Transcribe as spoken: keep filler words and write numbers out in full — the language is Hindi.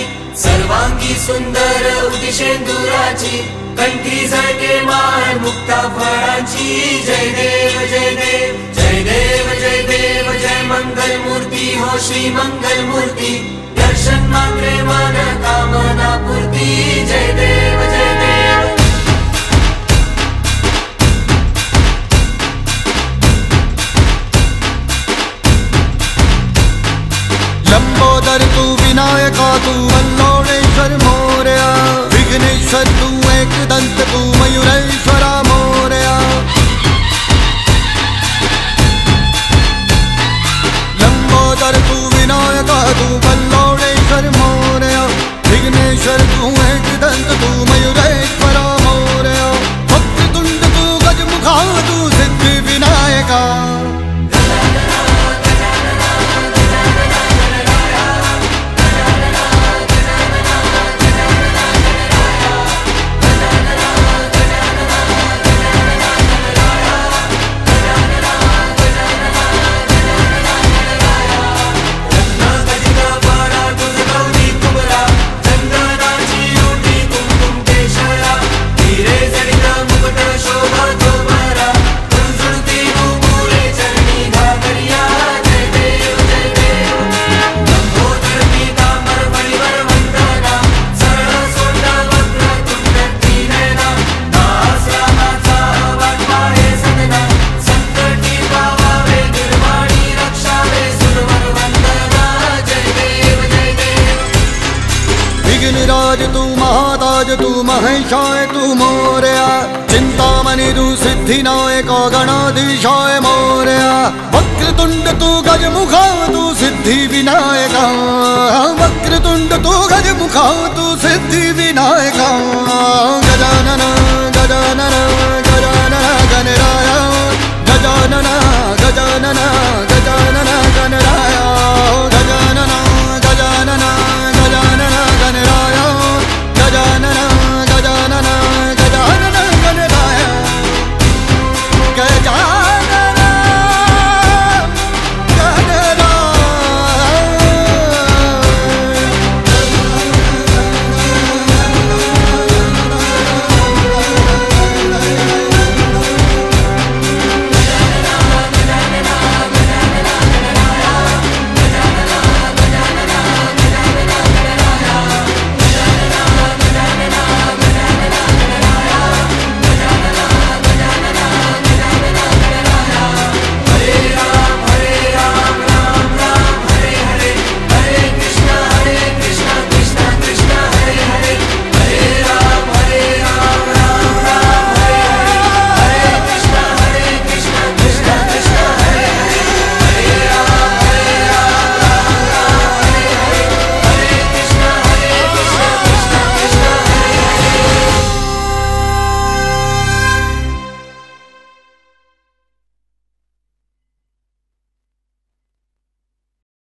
सर्वांगी सुंदर उदिशेंदुराची, कंठी झळके माळ मुक्ता फळांची। जय देव जय देव जय देव जय देव जय मंगल मूर्ती हो श्री मंगल मूर्ती, दर्शन मात्रे मन कामना पूर्ती। जय देव जय देव। लंबोदर तू विनायका तू वल्लोळेश्वर मोरया, विघ्नेश्वर तू एकदंत तू मयूरेश्वरा मोरया। लंबोदर तू विनायका तू वल्लोळेश्वर मोरया, विघ्नेश्वर तू एकदंत तू मयूरेश्वरा मोरया। वक्रतुंड तू गजमुखा तू सिद्धि विनायका, विघ्नराज तू महाताज तू महेशाय तू मोरया। चिंतामणि तू सिद्धिनायक गणाधीशाय मोरया। वक्रतुंड तू गजमुखा तू सिद्धि विनायका, वक्रतुंड तू गजमुखा तू सिद्धि विनायका।